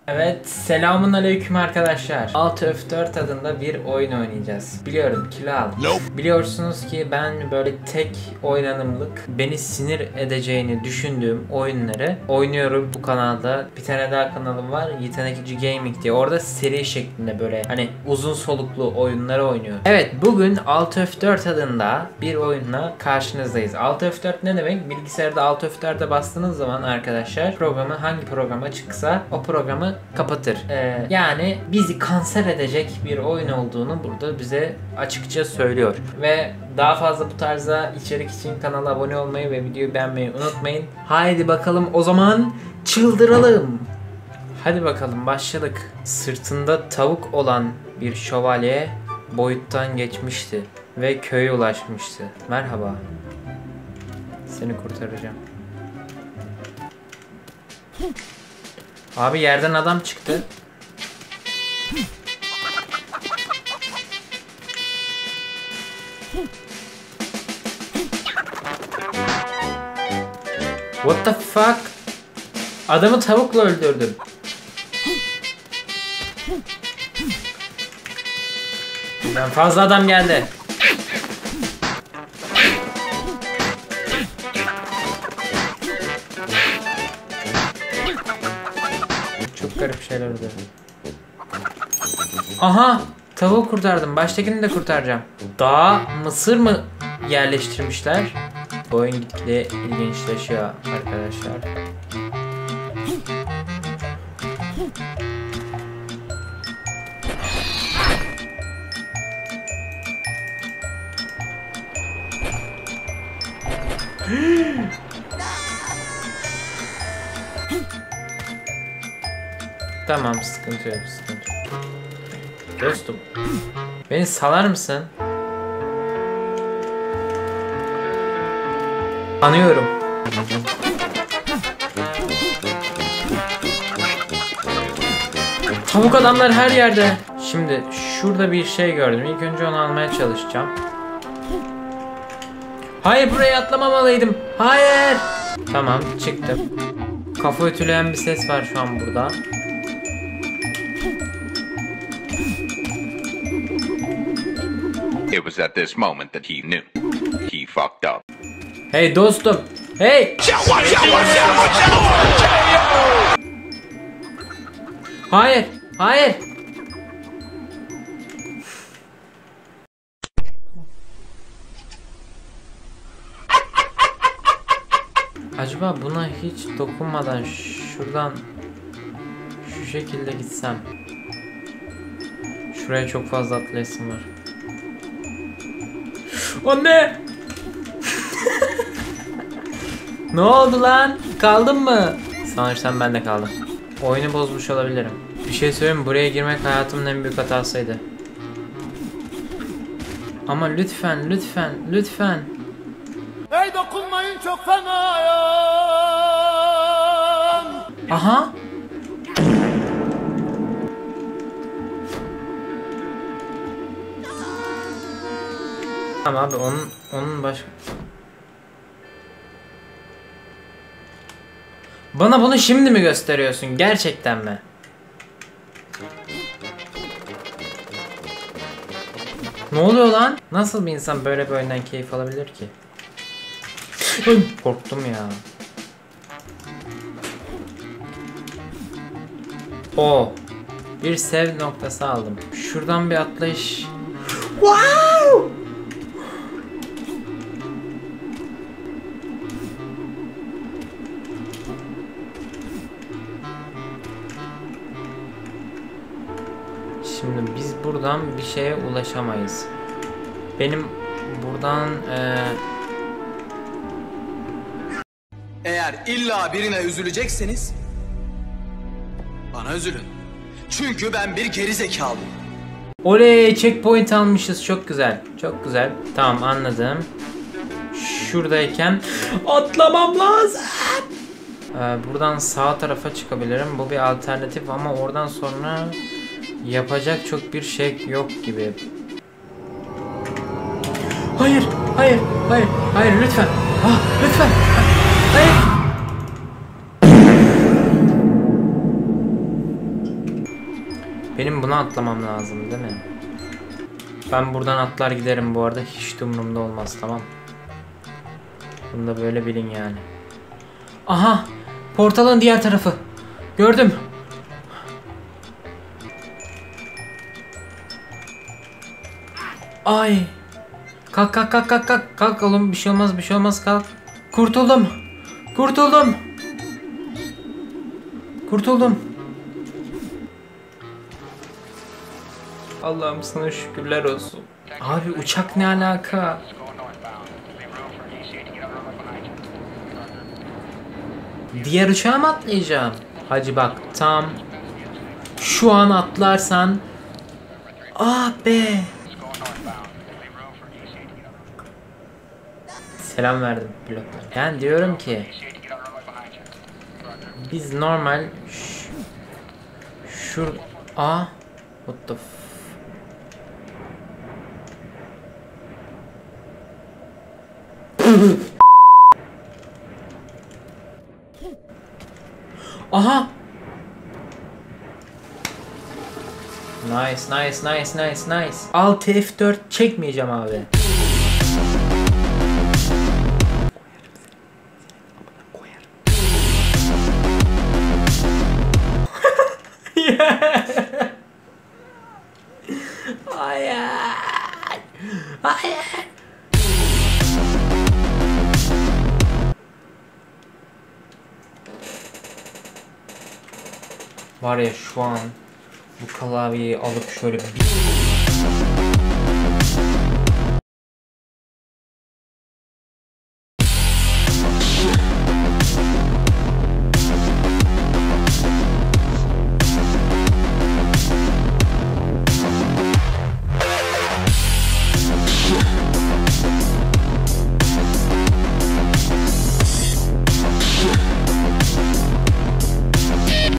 Evet, selamun aleyküm arkadaşlar. Alt F4 adında bir oyun oynayacağız. Biliyorum, kilo aldım. Biliyorsunuz ki ben böyle tek oynanımlık, beni sinir edeceğini düşündüğüm oyunları oynuyorum bu kanalda. Bir tane daha kanalım var, Yetenekçi Gaming diye. Orada seri şeklinde böyle hani uzun soluklu oyunları oynuyorum. Evet, bugün Alt F4 adında bir oyunla karşınızdayız. Alt F4 ne demek? Bilgisayarda Alt F4'e bastığınız zaman arkadaşlar hangi programa çıksa o programı kapatır. Yani bizi kanser edecek bir oyun olduğunu burada bize açıkça söylüyor. Ve daha fazla bu tarzda içerik için kanala abone olmayı ve videoyu beğenmeyi unutmayın. Haydi bakalım o zaman çıldıralım. Hadi bakalım başladık. Sırtında tavuk olan bir şövalye boyuttan geçmişti ve köye ulaşmıştı. Merhaba. Seni kurtaracağım. Abi yerden adam çıktı. What the fuck? Adamı tavukla öldürdüm. Birden fazla adam geldi. Çok garip şeyler oluyor. Aha! Tavuğu kurtardım. Baştakini de kurtaracağım. Dağa mısır mı yerleştirmişler? Bu oyun gitgide ilginçleşiyor arkadaşlar. Tamam, sıkıntı yok, sıkıntı yok. Dostum, beni salar mısın? Anıyorum. Tavuk adamlar her yerde. Şimdi şurada bir şey gördüm. İlk önce onu almaya çalışacağım. Hayır, buraya atlamamalıydım. Hayır. Tamam, çıktım. Kafa ütüleyen bir ses var şu an burada. It was at this moment that he knew. He fucked up. Hey dostum. Hey. Hayır. Hayır. Acaba buna hiç dokunmadan şuradan şu şekilde gitsem. Şuraya çok fazla atlayasım var. Anne! Ne oldu lan? Kaldın mı? Sanırsam ben de kaldım. Oyunu bozmuş olabilirim. Bir şey söyleyeyim mi? Buraya girmek hayatımın en büyük hatasıydı. Ama lütfen, lütfen, lütfen. Hey dokunmayın çok fenayım. Aha! Tamam abi, onun başka... Bana bunu şimdi mi gösteriyorsun? Gerçekten mi? Ne oluyor lan? Nasıl bir insan böyle bir oyundan keyif alabilir ki? Korktum ya. O. Bir sev noktası aldım. Şuradan bir atlayış. Wow! Şimdi biz buradan bir şeye ulaşamayız. Benim buradan Eğer illa birine üzülecekseniz bana üzülün. Çünkü ben bir gerizekalıyım. Oley, checkpoint almışız, çok güzel. Çok güzel. Tamam, anladım. Şuradayken atlamam lazım. Buradan sağ tarafa çıkabilirim. Bu bir alternatif ama oradan sonra yapacak çok bir şey yok gibi. Hayır, hayır, hayır, hayır, lütfen. Ah, lütfen. Hayır. Benim buna atlamam lazım değil mi? Ben buradan atlar giderim bu arada. Hiç de umurumda olmaz, tamam. Bunu da böyle bilin yani. Aha! Portalın diğer tarafı. Gördüm. Ay! Kalk kalk kalk kalk kalk. Kalk oğlum, bir şey olmaz bir şey olmaz, kalk. Kurtuldum. Kurtuldum. Kurtuldum. Allah'ım sana şükürler olsun. Abi uçak ne alaka? Diğer uçağa mı atlayacağım? Hacı bak tam şu an atlarsan. Ah be. Selam verdim pilotlara. Ben diyorum ki biz normal what the Aha. Nice nice nice nice nice. Alt F4 çekmeyeceğim abi. Hayır. Hayır. Var ya şu an bu klavyeyi alıp şöyle bir